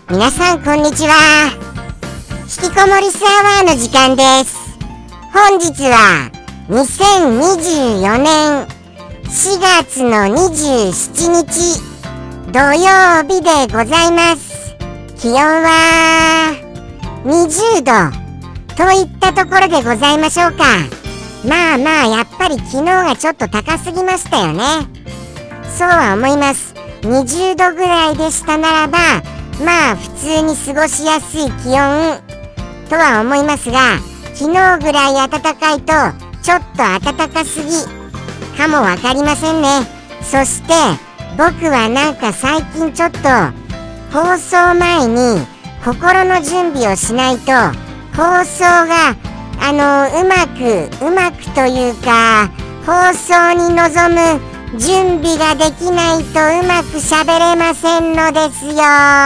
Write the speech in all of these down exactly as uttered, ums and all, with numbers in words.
皆さんこんにちは。引きこもりスアワーの時間です。本日はにせんにじゅうよねんしがつのにじゅうしちにち土曜日でございます。気温はにじゅうどといったところでございましょうか。まあまあやっぱり昨日がちょっと高すぎましたよね。そうは思います。にじゅうどぐらいでしたならばまあ普通に過ごしやすい気温とは思いますが、昨日ぐらい暖かいとちょっと暖かすぎかもわかりませんね。そして僕はなんか最近ちょっと放送前に心の準備をしないと放送があのうまくうまくというか放送に臨む準備ができないとうまく喋れませんのですよ。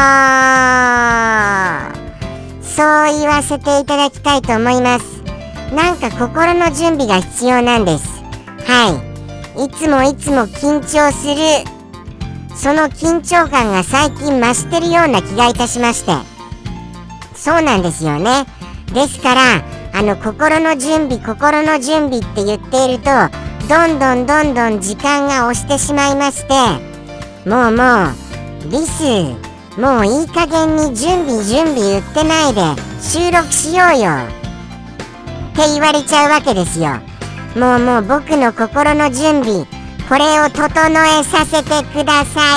そう言わせていただきたいと思います。なんか心の準備が必要なんです。はい、いつもいつも緊張するその緊張感が最近増してるような気がいたしまして、そうなんですよね。ですからあの心の準備心の準備って言っているとどんどんどんどん時間が押してしまいまして、もうもうリスもういい加減に準備準備言ってないで収録しようよって言われちゃうわけですよ。もうもう僕の心の準備これを整えさせてくださ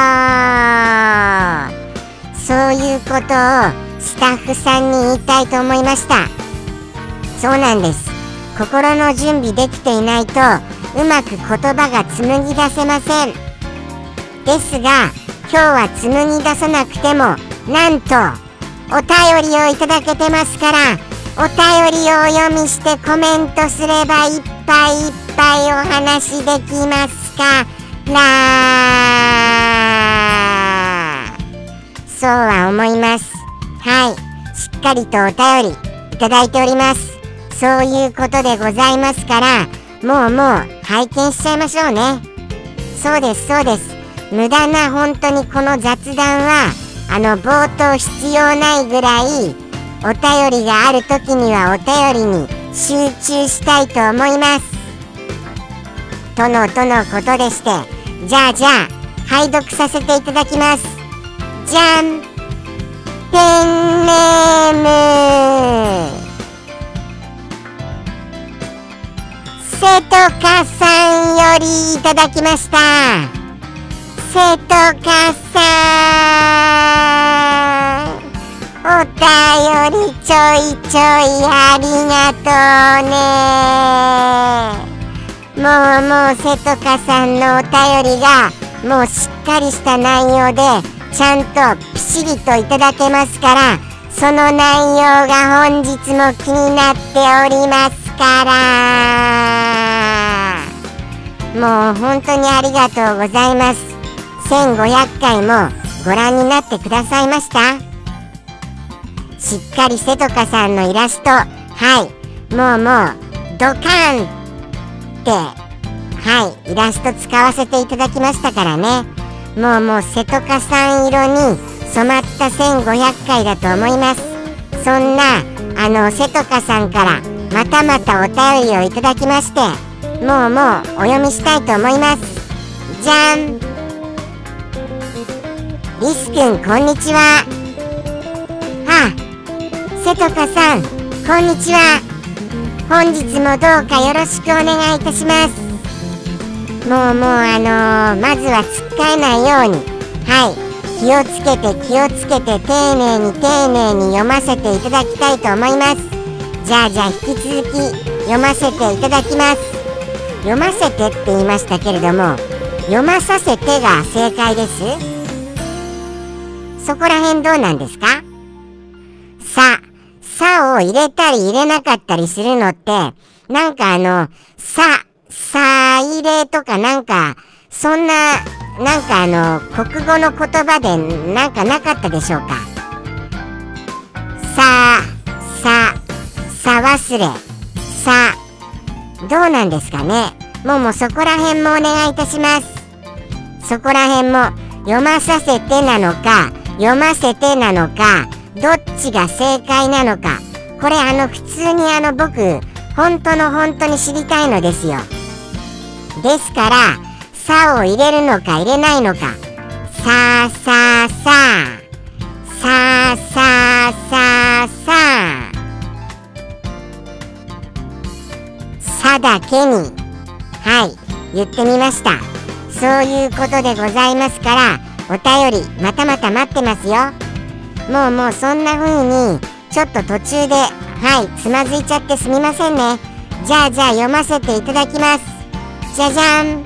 いよ。そういうことをスタッフさんに言いたいと思いました。そうなんです。心の準備できていないとうまく言葉が紡ぎ出せません。ですが今日は紡ぎ出さなくてもなんとお便りをいただけてますから、お便りをお読みしてコメントすればいっぱいいっぱいお話できますからそうは思います。はい、しっかりとお便りいただいております。そういうことでございますから、もうもう拝見しちゃいましょうね。そうですそうです。無駄な本当にこの雑談はあの冒頭必要ないぐらいお便りがある時にはお便りに集中したいと思いますとのとのことでして、じゃあじゃあ拝読させていただきます。じゃん、ペンネームせとかさんよりいただきました。せとかさん、お便りちょいちょいありがとうね。もうもうせとかさんのお便りがもうしっかりした内容でちゃんとピシリといただけますから、その内容が本日も気になっておりますから、もう本当にありがとうございます。せんごひゃっかいもご覧になってくださいました。しっかりせとかさんのイラスト、はい、もうもうドカーンってはいイラスト使わせていただきましたからね。もうもうせとかさん色に染まったせんごひゃっかいだと思います。そんなあのせとかさんからまたまたお便りをいただきまして、もうもうお読みしたいと思います。じゃん、リスくんこんにちは。はあ、せとかさんこんにちは。本日もどうかよろしくお願いいたします。もうもうあのー、まずはつっかえないようにはい気をつけて気をつけて丁寧に丁寧に読ませていただきたいと思います。じゃあじゃあ引き続き読ませていただきます。読ませてって言いましたけれども読まさせてが正解です。そこら辺どうなんですか。さ、さを入れたり入れなかったりするのってなんかあのさ、さ入れとかなんかそんななんかあの国語の言葉でなんかなかったでしょうか。さ、さ、さ忘れ、さどうなんですかね。もうもうそこら辺もお願いいたします。そこら辺も読まさせてなのか読ませてなのか、どっちが正解なのか、これあの普通にあの僕本当の本当に知りたいのですよ。ですからさを入れるのか入れないのか、ささささささささだけにはい言ってみました。そういうことでございますから、お便りまたまた待ってますよ。もうもうそんな風にちょっと途中ではいつまずいちゃってすみませんね。じゃあじゃあ読ませていただきます。じゃじゃん。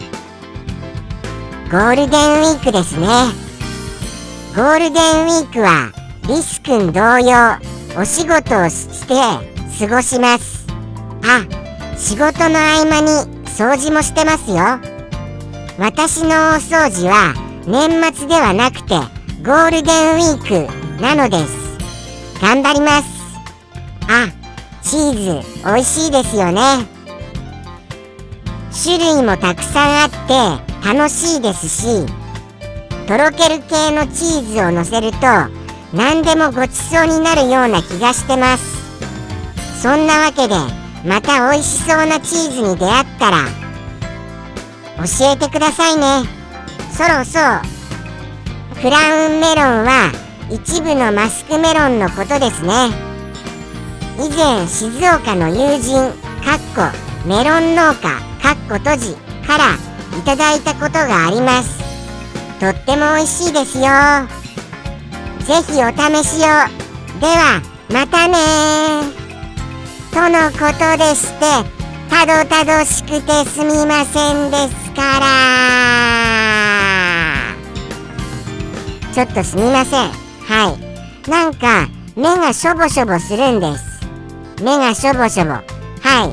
ゴールデンウィークですね。ゴールデンウィークはリス君同様お仕事をして過ごします。あ、仕事の合間に掃除もしてますよ。私の大掃除は年末ではなくてゴールデンウィークなのです。頑張ります。あ、チーズ美味しいですよね。種類もたくさんあって楽しいですし、とろける系のチーズをのせると何でもごちそうになるような気がしてます。そんなわけでまた美味しそうなチーズに出会ったら教えてくださいね。そろそろクラウンメロンは一部のマスクメロンのことですね。以前静岡の友人かっこメロン農家かっこ閉じからいただいたことがあります。とっても美味しいですよ。ぜひお試しを。ではまたねとのことでして、たどたどしくてすみませんですから、ちょっとすみません。はい、なんか目がしょぼしょぼするんです。目がしょぼしょぼ、はい、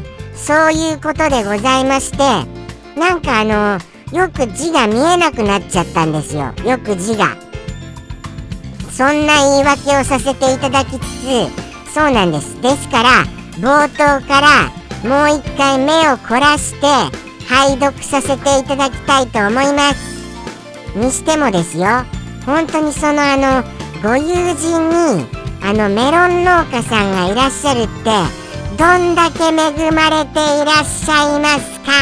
そういうことでございまして、なんかあのよく字が見えなくなっちゃったんですよ。よく字が。そんな言い訳をさせていただきつつ、そうなんです。ですから冒頭からもう一回目を凝らして拝読させていただきたいと思います。にしてもですよ、本当にそのあのご友人にあのメロン農家さんがいらっしゃるって、どんだけ恵まれていらっしゃいますか。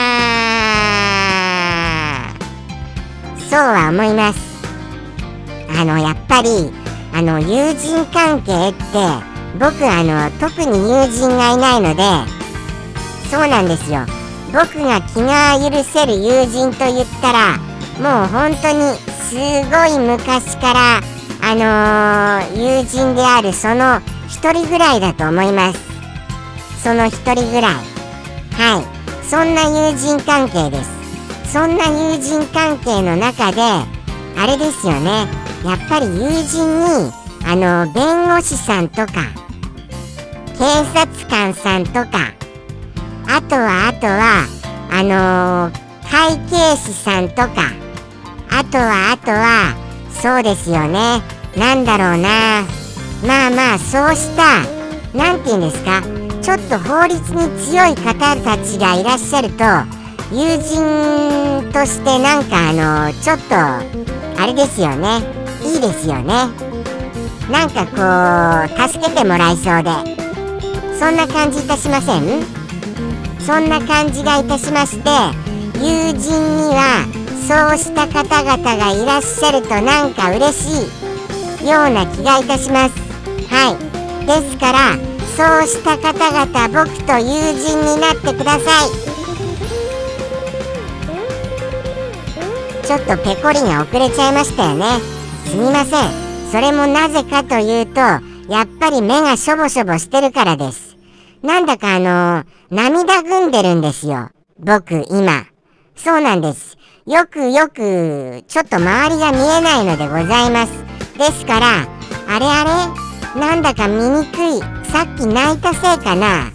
そうは思います。あのやっぱりあの友人関係って僕あの特に友人がいないので、そうなんですよ。僕が気が許せる友人と言ったらもう本当にすごい昔からあのー、友人であるその一人ぐらいだと思います。その一人ぐらい、はい、そんな友人関係です。そんな友人関係の中であれですよね、やっぱり友人にあのー、弁護士さんとか警察官さんとか、あとはあとはあのー、会計士さんとか、あとはあとはそうですよね、なんだろうな、まあまあそうしたなんていうんですか、ちょっと法律に強い方たちがいらっしゃると友人としてなんかあのちょっとあれですよね、いいですよね。なんかこう助けてもらえそうで、そんな感じいたしません？そんな感じがいたしまして、友人にはそうした方々がいらっしゃるとなんか嬉しいような気がいたします。はい、ですからそうした方々僕と友人になってください。ちょっとペコリが遅れちゃいましたよね。すみません。それもなぜかというと、やっぱり目がしょぼしょぼしてるからです。なんだかあのー、涙ぐんでるんですよ、僕今。そうなんです。よくよくちょっと周りが見えないのでございます。ですからあれあれ、なんだか見にくい、さっき泣いたせいかな、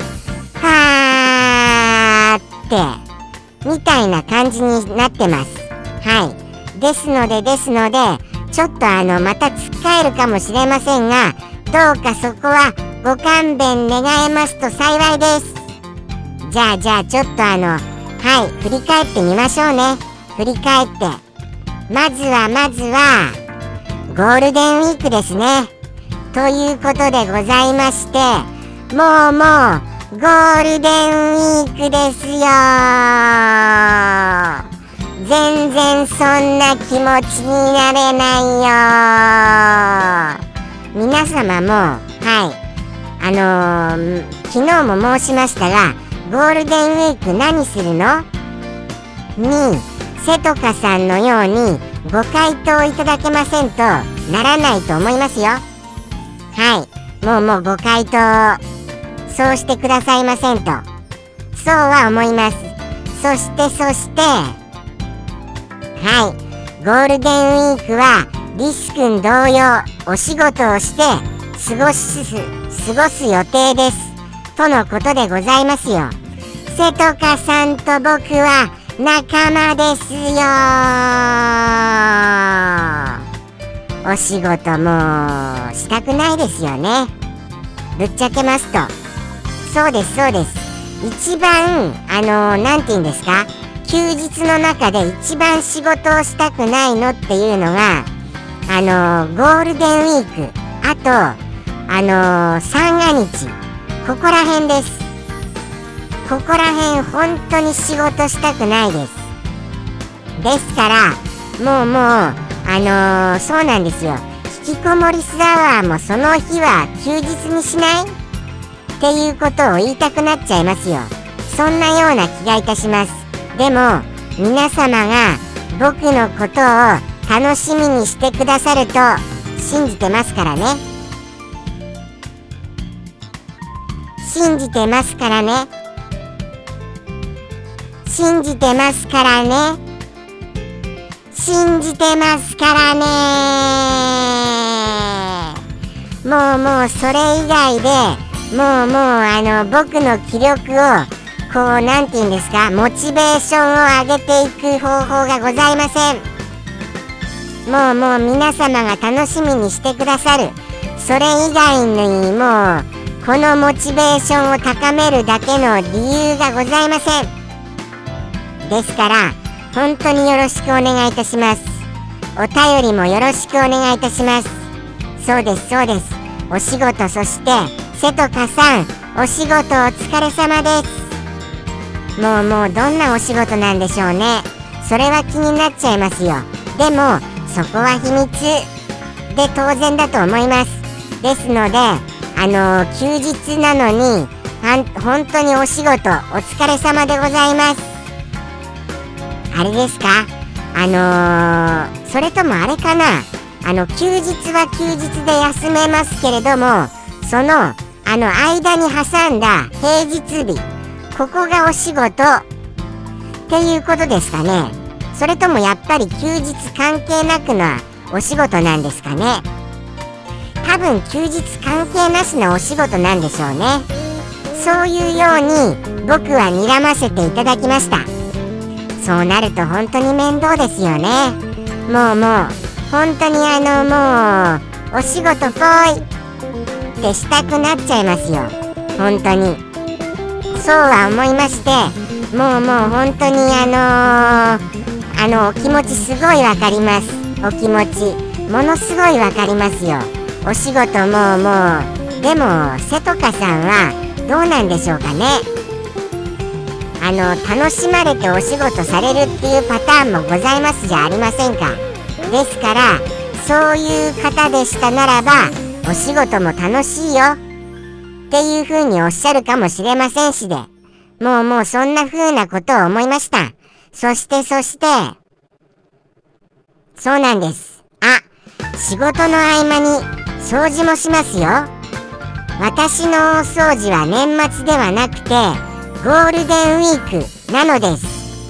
はーってみたいな感じになってます。はい、ですのでですのでちょっとあのまたつっかえるかもしれませんが、どうかそこはご勘弁願えますと幸いです。じゃあじゃあちょっとあのはい振り返ってみましょうね。振り返ってまずはまずはゴールデンウィークですね。ということでございまして、もうもうゴールデンウィークですよ。全然そんな気持ちになれないよ。皆様も、はい、あのー、昨日も申しましたが、ゴールデンウィーク何するのに、せとかさんのようにご回答いただけませんとならないと思いますよ。はい、もうもうご回答そうしてくださいませんと、そうは思います。そしてそしてはい、ゴールデンウィークはリス君同様お仕事をして過ごす過ごす予定ですとのことでございますよ。せとかさんと僕は仲間ですよ。お仕事もしたくないですよね、ぶっちゃけますと。そうですそうです。一番あのなんて言うんですか、休日の中で一番仕事をしたくないのっていうのがあのゴールデンウィーク、あとあの三が日、ここら辺です。ここら辺本当に仕事したくないです。ですからもうもうあのー、そうなんですよ。引きこもりスアワーもその日は休日にしないっていうことを言いたくなっちゃいますよ。そんなような気がいたします。でも皆様が僕のことを楽しみにしてくださると信じてますからね。信じてますからね。信じてますからね。信じてますからね。もうもうそれ以外でもうもうあの僕の気力をこうなんて言うんですか、モチベーションを上げていく方法がございません。もうもう皆様が楽しみにしてくださる、それ以外にもうこのモチベーションを高めるだけの理由がございません。ですから本当によろしくお願いいたします。お便りもよろしくお願いいたします。そうですそうです。お仕事、そしてせとかさんお仕事お疲れ様です。もうもうどんなお仕事なんでしょうね。それは気になっちゃいますよ。でもそこは秘密で当然だと思います。ですのであのー、休日なのに本当にお仕事お疲れ様でございます。あれですか、あのー、それともあれかな、あの休日は休日で休めますけれども、そのあの間に挟んだ平日日、ここがお仕事っていうことですかね。それともやっぱり休日関係なくのお仕事なんですかね。多分休日関係なしのお仕事なんでしょうね。そういうように僕は睨ませていただきました。そうなると本当に面倒ですよね。もうもう本当にあのもうお仕事ぽいってしたくなっちゃいますよ。本当にそうは思いまして、もうもう本当にあのー、あのお気持ちすごいわかります。お気持ちものすごいわかりますよ。お仕事ももうでもせとかさんはどうなんでしょうかね。あの楽しまれてお仕事されるっていうパターンもございますじゃありませんか。ですからそういう方でしたならばお仕事も楽しいよっていう風におっしゃるかもしれませんしで、もうもうそんな風なことを思いました。そしてそしてそうなんです。あ、仕事の合間に掃除もしますよ。私の大掃除は年末ではなくてゴールデンウィークなのです。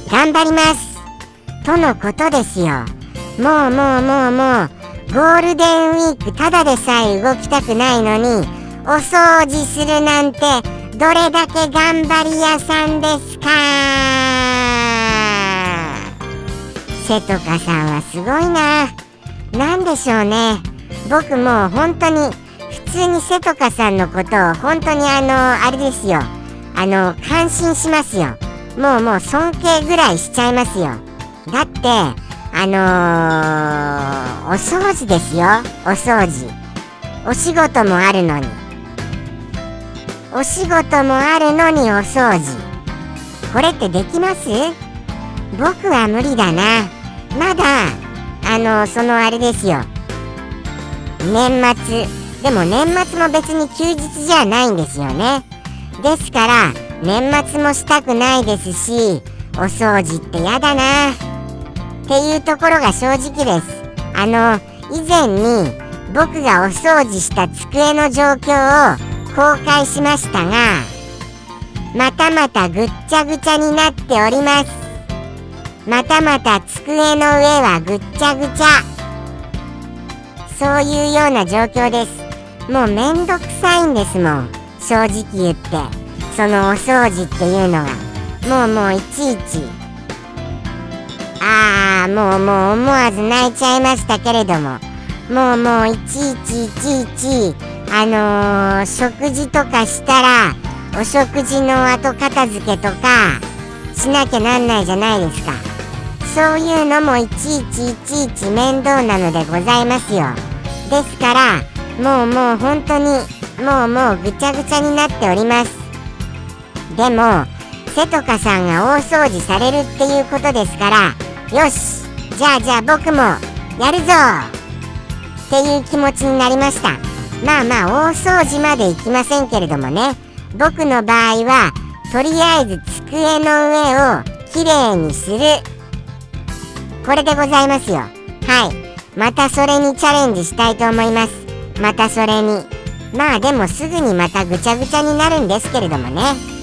頑張りますとのことですよ。もうもうもうもうゴールデンウィークただでさえ動きたくないのにお掃除するなんてどれだけ頑張り屋さんですか。せとかさんはすごいな。なんでしょうね。僕もう本当に普通にせとかさんのことを本当にあのあれですよ、あの感心しますよ。もうもう尊敬ぐらいしちゃいますよ。だってあのー、お掃除ですよ。お掃除。お仕事もあるのにお仕事もあるのにお掃除。これってできます？僕は無理だな。まだあのー、そのあれですよ、年末。でも年末も別に休日じゃないんですよね。ですから年末もしたくないですし、お掃除ってやだなっていうところが正直です。あの以前に僕がお掃除した机の状況を公開しましたが、またまたぐっちゃぐちゃになっております。またまた机の上はぐっちゃぐちゃ。そういうような状況です。もうめんどくさいんですもん、正直言って。そのお掃除っていうのがもうもういちいち、ああもうもう思わず泣いちゃいましたけれども、もうもういちいちいちいちあのー、食事とかしたらお食事の後片付けとかしなきゃなんないじゃないですか。そういうのもいちいちいちいち面倒なのでございますよ。ですからもうもう本当にもうもうぐちゃぐちゃになっております。でもせとかさんが大掃除されるっていうことですから、よしじゃあじゃあ僕もやるぞっていう気持ちになりました。まあまあ大掃除までいきませんけれどもね、僕の場合はとりあえず机の上をきれいにする、これでございますよ。はい、またそれにチャレンジしたいと思います。またそれにまあでもすぐにまたぐちゃぐちゃになるんですけれどもね。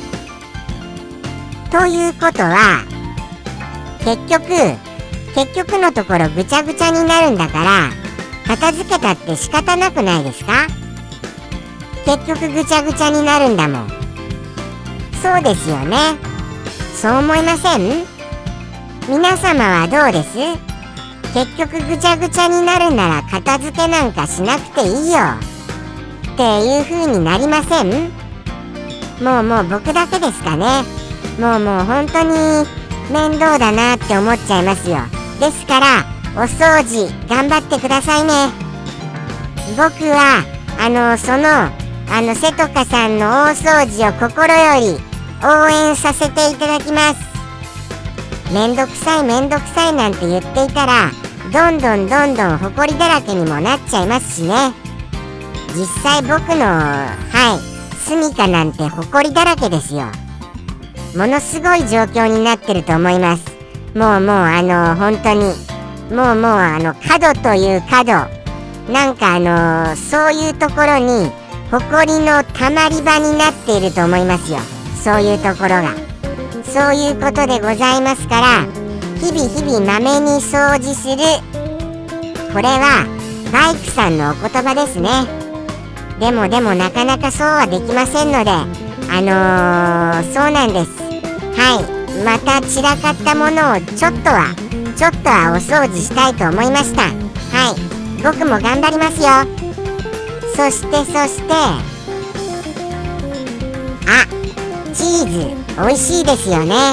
ということは結局結局のところぐちゃぐちゃになるんだから片付けたって仕方なくないですか？結局ぐちゃぐちゃになるんだもん。そうですよね。そう思いません？皆様はどうです？結局ぐちゃぐちゃになるなら片付けなんかしなくていいよっていう風になりません？もうもう僕だけですかね。もうもう本当に面倒だなって思っちゃいますよ。ですからお掃除頑張ってくださいね。僕はあのそのあのせとかさんの大掃除を心より応援させていただきます。めんどくさいめんどくさいなんて言っていたらどんどんどんどんほこりだらけにもなっちゃいますしね。実際僕のはい住処なんてほこりだらけですよ。ものすごい状況になってると思います。もうもうあの本当にもうもうあの角という角なんかあのそういうところにほこりのたまり場になっていると思いますよ。そういうところがそういうことでございますから、日々日々まめに掃除する、これはバイクさんのお言葉ですね。でもでもなかなかそうはできませんので、あのー、そうなんです。はい、また散らかったものをちょっとはちょっとはお掃除したいと思いました。はい、僕も頑張りますよ。そしてそしてあ、チーズ美味しいですよね。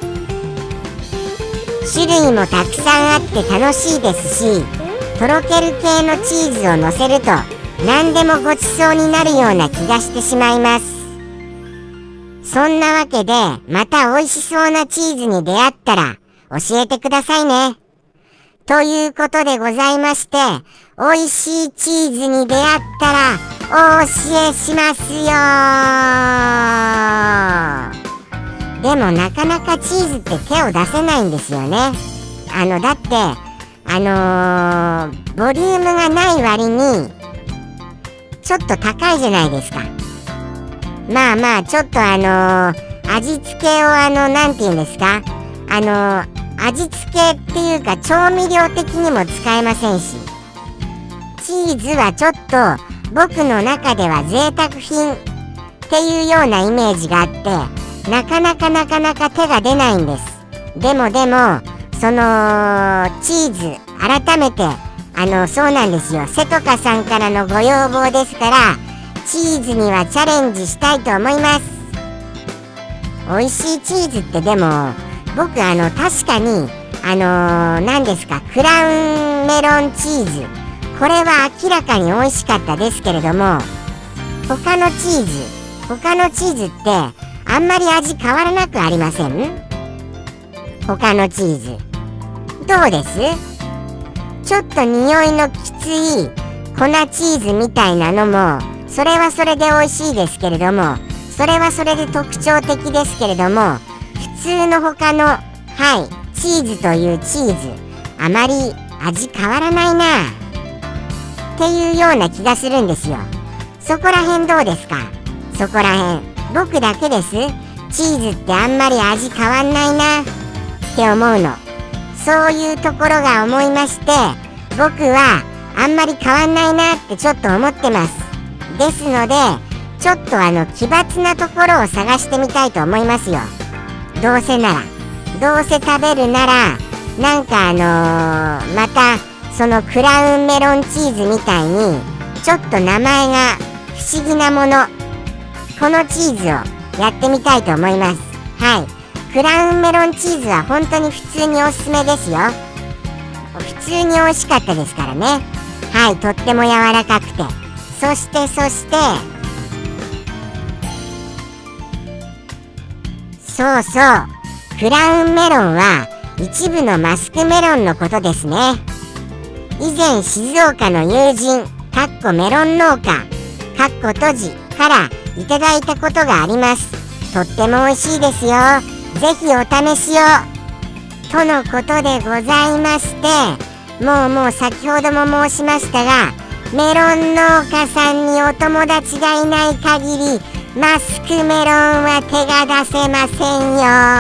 種類もたくさんあって楽しいですし、とろける系のチーズをのせると何でもごちそうになるような気がしてしまいます。そんなわけでまた美味しそうなチーズに出会ったら教えてくださいね。ということでございまして、美味しいチーズに出会ったらお教えしますよ。でもなかなかチーズって手を出せないんですよね。あのだってあのー、ボリュームがない割にちょっと高いじゃないですか。まあまあちょっとあのー、味付けをあのなんて言うんですか、あのー、味付けっていうか調味料的にも使えませんし、チーズはちょっと僕の中では贅沢品っていうようなイメージがあって、なかなかなかなか手が出ないんです。でもでもそのチーズ改めてあのそうなんですよ、せとかさんからのご要望ですから、チーズにはチャレンジしたいと思います。美味しいチーズってでも僕あの確かにあのー、何ですか、クラウンメロンチーズ、これは明らかに美味しかったですけれども、他のチーズ他のチーズってあんまり味変わらなくありません？他のチーズどうです？ちょっと匂いのきつい粉チーズみたいなのもそれはそれで美味しいですけれども、それはそれで特徴的ですけれども、普通の他のはいチーズというチーズあまり味変わらないなっていうような気がするんですよ。そこら辺どうですか？そこら辺僕だけです？チーズってあんまり味変わんないなって思うの。そういうところが思いまして、僕はあんまり変わんないなってちょっと思ってます。ですのでちょっとあの奇抜なところを探してみたいと思いますよ。どうせならどうせ食べるならなんかあのー、またそのクラウンメロンチーズみたいにちょっと名前が不思議なもの、このチーズをやってみたいと思います。はい、クラウンメロンチーズは本当に普通におすすめですよ。普通に美味しかったですからね。はい、とっても柔らかくて、そしてそしてそうそう、クラウンメロンは一部のマスクメロンのことですね。以前静岡の友人かっこメロン農家かっこ閉じからいただいたことがあります。とっても美味しいですよ。ぜひお試しをとのことでございまして、もうもう先ほども申しましたが、メロン農家さんにお友達がいない限りマスクメロンは手が出せません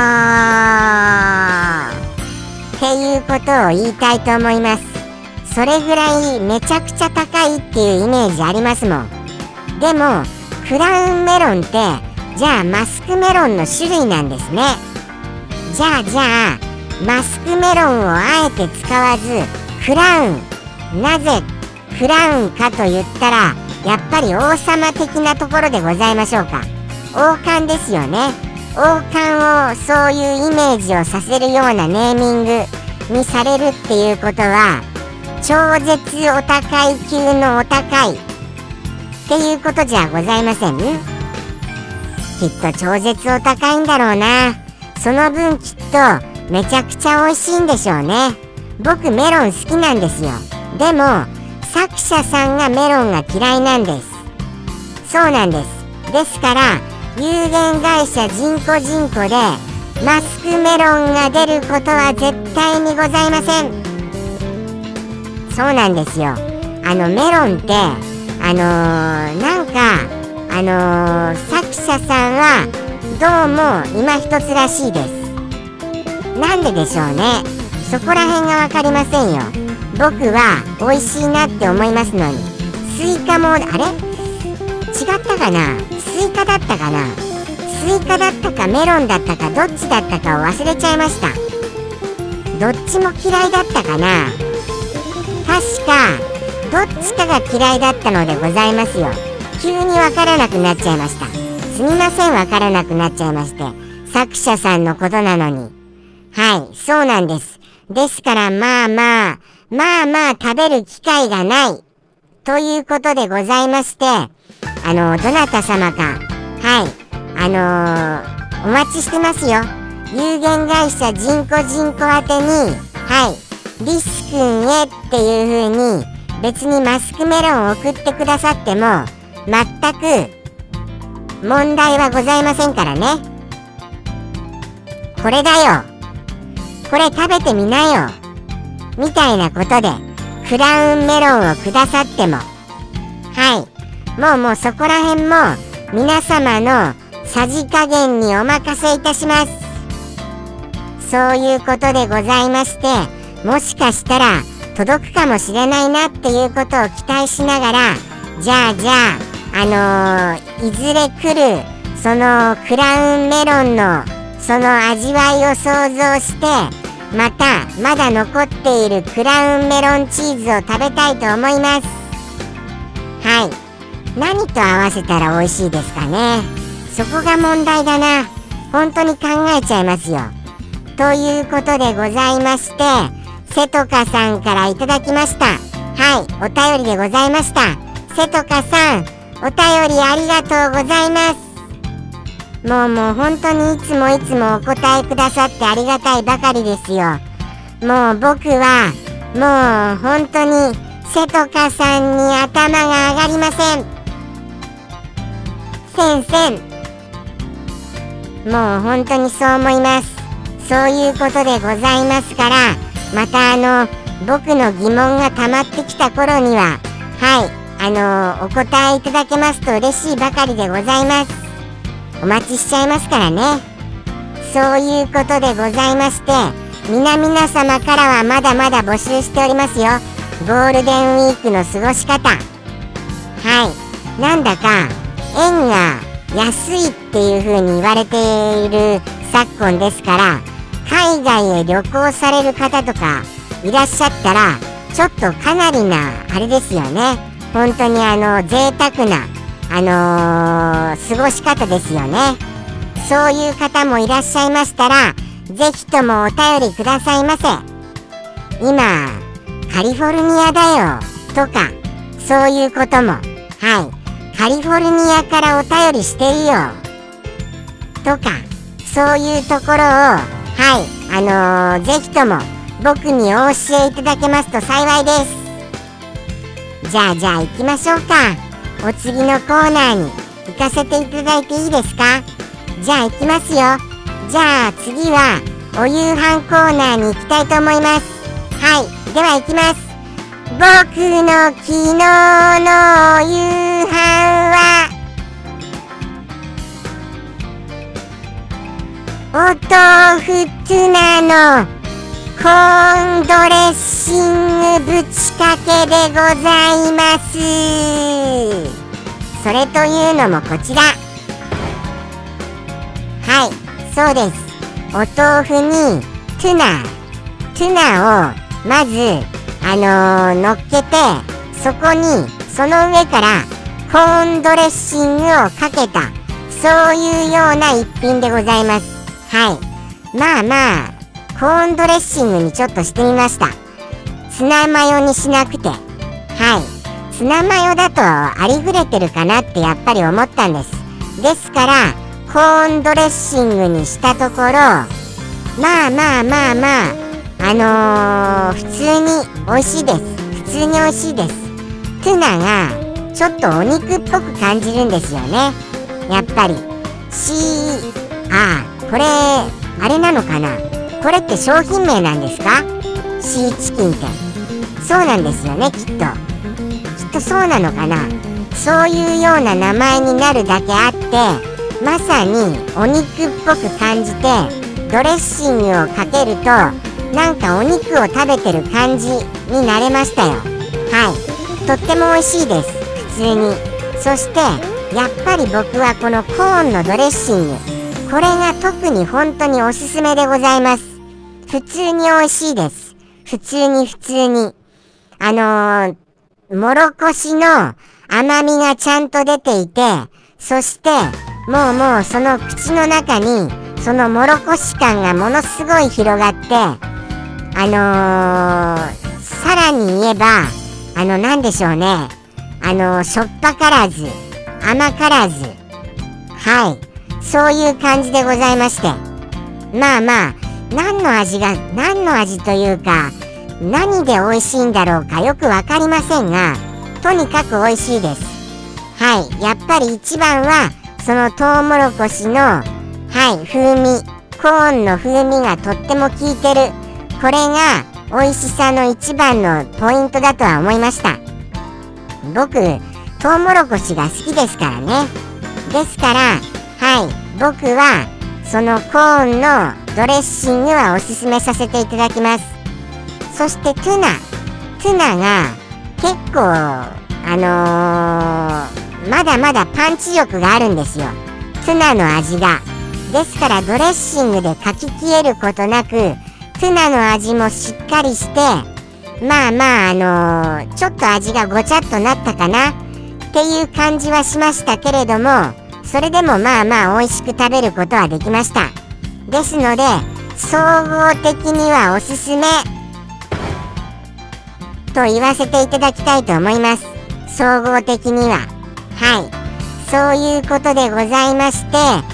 よっていうことを言いたいと思います。それぐらいめちゃくちゃ高いっていうイメージありますもん。でもクラウンメロンってじゃあマスクメロンの種類なんですね。じゃあじゃあマスクメロンをあえて使わずクラウン、なぜクラウンかと言ったらやっぱり王様的なところでございましょうか。王冠ですよね。王冠をそういうイメージをさせるようなネーミングにされるっていうことは超絶お高い級のお高いっていうことじゃございません？きっと超絶お高いんだろうな。その分きっとめちゃくちゃ美味しいんでしょうね。僕メロン好きなんですよ。でも作者さんがメロンが嫌いなんです。そうなんです。ですから有限会社人工人工でマスクメロンが出ることは絶対にございません。そうなんですよ。あのメロンってあのー、なんかあのー、作者さんはどうも今一つらしいです。なんででしょうね。そこら辺が分かりませんよ。僕は美味しいなって思いますのに。スイカもあれ違ったかな、スイカだったかな、スイカだったかメロンだったかどっちだったかを忘れちゃいました。どっちも嫌いだったかな。確かどっちかが嫌いだったのでございますよ。急に分からなくなっちゃいました。すみません、分からなくなっちゃいまして。作者さんのことなのに。はい、そうなんです。ですからまあまあまあまあ食べる機会がないということでございまして、あのどなた様かはいあのー、お待ちしてますよ。有限会社人工人工宛てにはいリスくんへっていう風に別にマスクメロンを送ってくださっても全く問題はございませんからね。これだよ、これ食べてみなよみたいなことでクラウンメロンをくださってもはいもうもうそこら辺も皆様のさじ加減にお任せいたします。そういうことでございまして、もしかしたら届くかもしれないなっていうことを期待しながら、じゃあじゃああのー、いずれ来るそのクラウンメロンのその味わいを想像して、またまだ残っているクラウンメロンチーズを食べたいと思います。はい、何と合わせたら美味しいですかね。そこが問題だな。本当に考えちゃいますよ。 ということでございまして、せとかさんからいただきました。はい、お便りでございました。せとかさん、お便りありがとうございます。もうもう本当にいつもいつもお答えくださってありがたいばかりですよ。もう僕はもう本当にせとかさんに頭が上がりません。せんせん。もう本当にそう思います。そういうことでございますから、またあの僕の疑問が溜まってきた頃には、はいあのお答えいただけますと嬉しいばかりでございます。お待ちしちゃいますからね。そういうことでございまして、皆々様からはまだまだ募集しておりますよ。ゴールデンウィークの過ごし方。はい、なんだか円が安いっていう風に言われている昨今ですから、海外へ旅行される方とかいらっしゃったら、ちょっとかなりなあれですよね。本当にあの贅沢なあのー、過ごし方ですよね。そういう方もいらっしゃいましたら、ぜひともお便りくださいませ。今カリフォルニアだよとか、そういうことも、はい、カリフォルニアからお便りしてるよとか、そういうところを、はい、あのー、ぜひとも僕にお教えいただけますと幸いです。じゃあじゃあ行きましょうか。お次のコーナーに行かせていただいていいですか？じゃあ行きますよ。じゃあ次はお夕飯コーナーに行きたいと思います。はい、では行きます。僕の昨日のお夕飯はお豆腐ツナのコーンドレッシングぶちかけでございます。それというのもこちら。はい、そうです。お豆腐にツナツナをまずあのー、乗っけて、そこにその上からコーンドレッシングをかけた、そういうような一品でございます。はい、まあまあコーンドレッシングにちょっとしてみました。ツナマヨにしなくて、はい、ツナマヨだとありふれてるかなってやっぱり思ったんです。ですからコーンドレッシングにしたところ、まあまあまあまああのー、普通に美味しいです。普通に美味しいです。ツナがちょっとお肉っぽく感じるんですよね、やっぱり。しあーこれあれなのかな、これって商品名なんですか？シーチキンって。そうなんですよね、きっと。きっとそうなのかな。そういうような名前になるだけあって、まさにお肉っぽく感じて、ドレッシングをかけるとなんかお肉を食べてる感じになれましたよ。はい、とっても美味しいです、普通に。そしてやっぱり僕はこのコーンのドレッシング、これが特に本当におすすめでございます。普通に美味しいです。普通に普通に。あのー、もろこしの甘みがちゃんと出ていて、そしてもうもうその口の中にそのもろこし感がものすごい広がって、あのー、さらに言えば、あのなんでしょうね、あのー、しょっぱからず甘からず、はい、そういう感じでございまして、まあまあ何の味が何の味というか何で美味しいんだろうかよくわかりませんが、とにかく美味しいです。はい、やっぱり一番はそのトウモロコシの、はい、風味、コーンの風味がとっても効いてる、これが美味しさの一番のポイントだとは思いました。僕トウモロコシが好きですからね。ですから、はい、僕はそのコーンのドレッシングはおすすめさせていただきます。そしてツナツナが結構あのー、まだまだパンチ力があるんですよ、ツナの味が。ですからドレッシングでかき消えることなく、ツナの味もしっかりして、まあまああのー、ちょっと味がごちゃっとなったかなっていう感じはしましたけれども、それでもまあまあ美味しく食べることはできました。ですので総合的にはおすすめと言わせていただきたいと思います。総合的には、はい、そういうことでございまして、はい、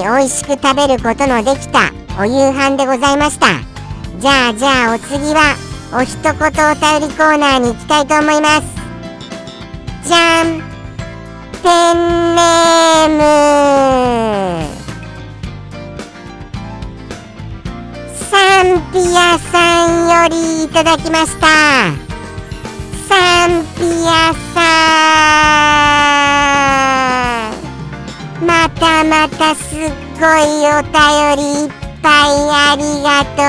美味しく食べることのできたお夕飯でございました。じゃあじゃあお次はお一言お便りコーナーに行きたいと思います。じゃん、ペンネームサンピアさんよりいただきました。サンピアさん、またまたすっごいお便りいっぱいありがと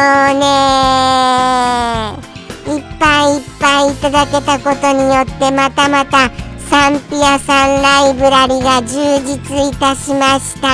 うね。いっぱいいっぱいいただけたことによってまたまたサンピアさんライブラリが充実いたしました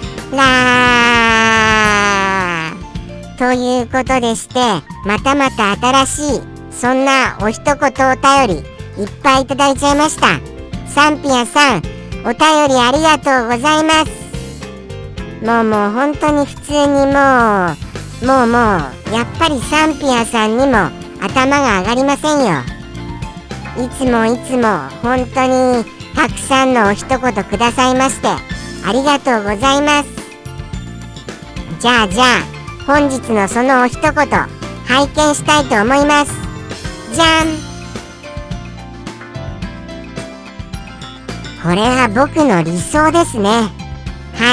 からということでして、またまた新しいそんなお一言お便りいっぱいいただいちゃいました。サンピアさん、お便りありがとうございます。もうもう本当に普通にもうもうもうやっぱりサンピアさんにも頭が上がりませんよ。いつもいつも本当にたくさんのお一言くださいましてありがとうございます。じゃあじゃあ本日のそのお一言拝見したいと思います。じゃん、これは僕の理想ですね。はい、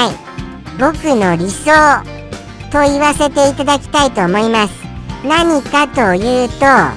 僕の理想と言わせていただきたいと思います。何かというと、はい、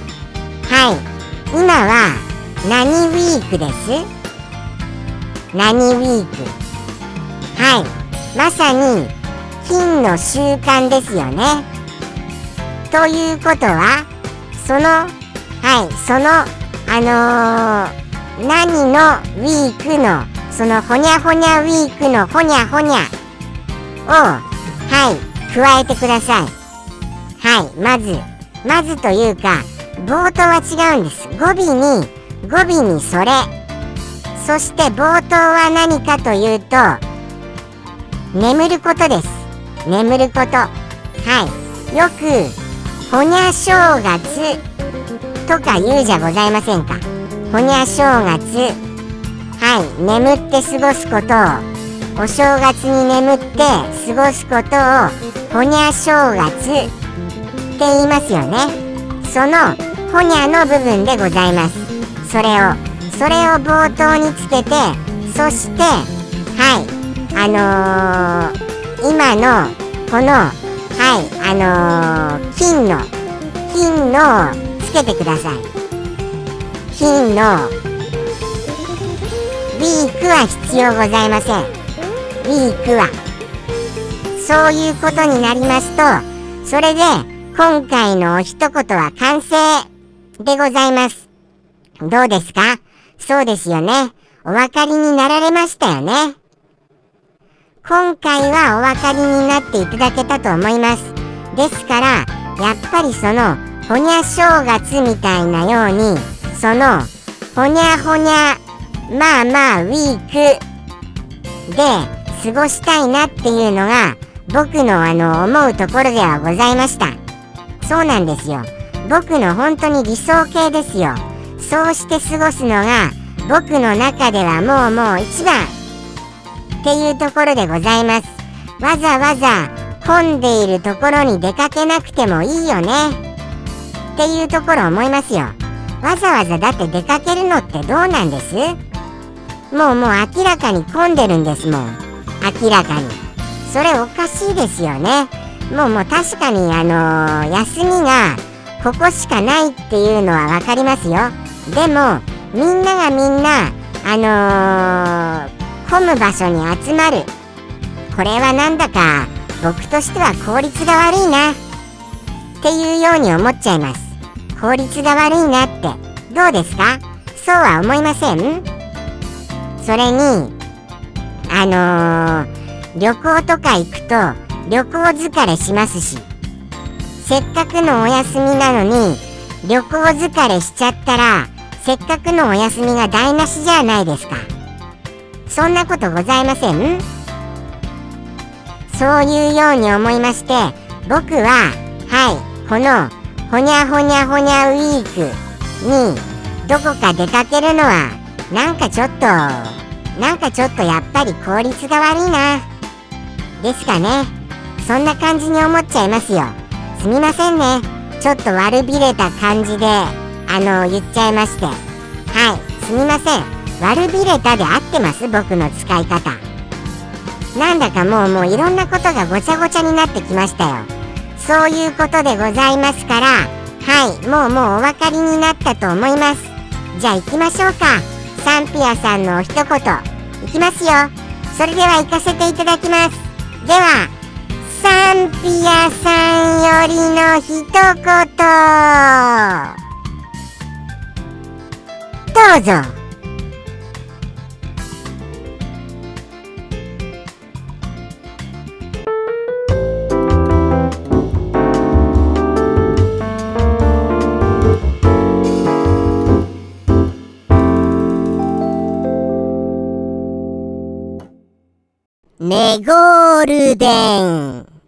今は何ウィークです？何ウィーク？はい、まさに金の週間ですよね。ということはそのはいそのあのー、何のウィークのそのほにゃほにゃウィークのほにゃほにゃをはい加えてください。はい、まずまずというか冒頭は違うんです。語尾に語尾にそれ、そして冒頭は何かというと眠ることです。眠ること、はい、よくほにゃ正月とか言うじゃございませんか。ほにゃ正月、はい、眠って過ごすことをお正月に眠って過ごすことをほにゃ正月って言いますよね。そのほにゃの部分でございます。それをそれを冒頭につけて、そしてはいあのー、今のこのはいあのー、金の金のをつけてください。金のウィークは必要ございません。ウィークはそういうことになりますと、それで今回のお一言は完成でございます。どうですか？そうですよね。お分かりになられましたよね。今回はお分かりになっていただけたと思います。ですからやっぱりそのほにゃ正月みたいなようにそのほにゃほにゃまあまあウィークで過ごしたいなっていうのが僕のあの思うところではございました。そうなんですよ。僕の本当に理想形ですよ。そうして過ごすのが僕の中ではもうもう一番っていうところでございます。わざわざ混んでいるところに出かけなくてもいいよねっていうところ思いますよ。わざわざだって出かけるのってどうなんです？もうもう明らかに混んでるんですもん。明らかにそれおかしいですよね。もうもう確かにあのー、休みがここしかないっていうのはわかりますよ。でもみんながみんなあのー、混む場所に集まる、これはなんだか僕としては効率が悪いなっていうように思っちゃいます。効率が悪いなってどうですか？そうは思いません？それにあのー、旅行とか行くと旅行疲れしますし、せっかくのお休みなのに旅行疲れしちゃったらせっかくのお休みが台無しじゃないですか。そんなことございません？そういうように思いまして、 僕は、はい、このほにゃほにゃほにゃウィークにどこか出かけるのはなんかちょっとなんかちょっとやっぱり効率が悪いなですかね。そんな感じに思っちゃいますよ。すみませんね、ちょっと悪びれた感じであの言っちゃいまして、はい、すみません。悪びれたで合ってます？僕の使い方。なんだかもうもういろんなことがごちゃごちゃになってきましたよ。そういうことでございますから、はい、もうもうお分かりになったと思います。じゃあ行きましょうか。サンピアさんのお一言いきますよ。それでは行かせていただきます。ではサンピアさんよりの一言どうぞ。ネゴールデン